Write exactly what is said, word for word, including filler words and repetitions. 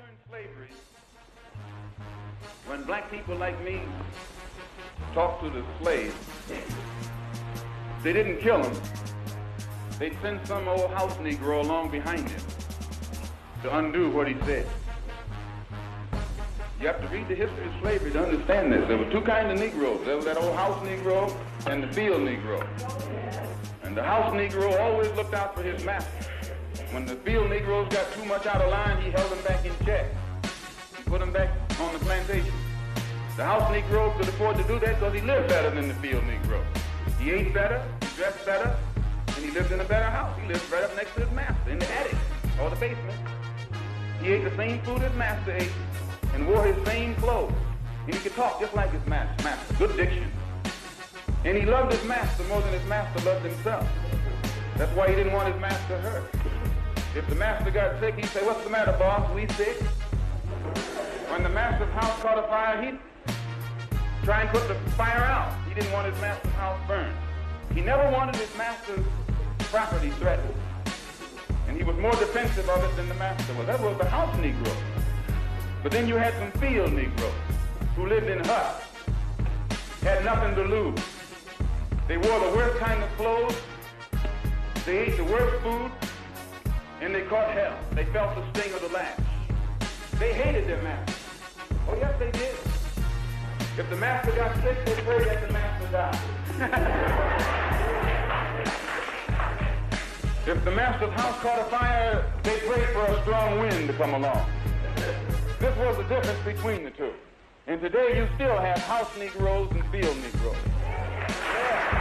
during slavery, when black people like me talked to the slaves, they didn't kill him. They'd send some old house Negro along behind him to undo what he said. You have to read the history of slavery to understand this. There were two kinds of Negroes. There was that old house Negro and the field Negro. And the house Negro always looked out for his master. When the field Negroes got too much out of line, he held them back in check. He put them back on the plantation. The house Negro could afford to do that because he lived better than the field Negro. He ate better, he dressed better, and he lived in a better house. He lived right up next to his master in the attic or the basement. He ate the same food his master ate and wore his same clothes. And he could talk just like his master, master, good diction. And he loved his master more than his master loved himself. That's why he didn't want his master hurt. If the master got sick, he'd say, "What's the matter, boss? We sick?" When the master's house caught a fire, he'd try and put the fire out. He didn't want his master's house burned. He never wanted his master's property threatened. And he was more defensive of it than the master was. That was the house Negro. But then you had some field Negroes who lived in huts, had nothing to lose. They wore the worst kind of clothes, they ate the worst food, and they caught hell. They felt the sting of the lash. They hated their master. Oh yes, they did. If the master got sick, they prayed that the master died. If the master's house caught a fire, they prayed for a strong wind to come along. This was the difference between the two. And today you still have house Negroes and field Negroes. Yeah.